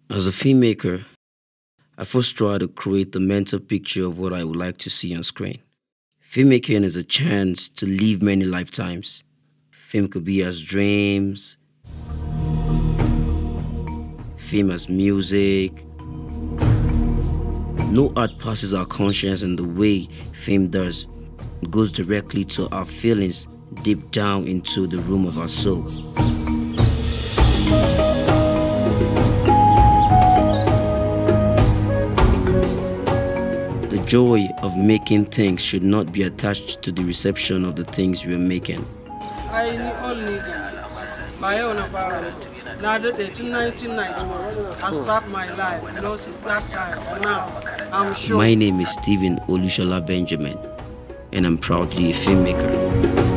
As a filmmaker, I first try to create the mental picture of what I would like to see on screen. Filmmaking is a chance to live many lifetimes. Film could be as dreams, film as music. No art passes our conscience in the way film does. It goes directly to our feelings deep down into the room of our soul. The joy of making things should not be attached to the reception of the things we are making. Now that in 1991, I start my life. You know, since that time, now I'm sure. My name is Olushola Benjamin, and I'm proudly a filmmaker.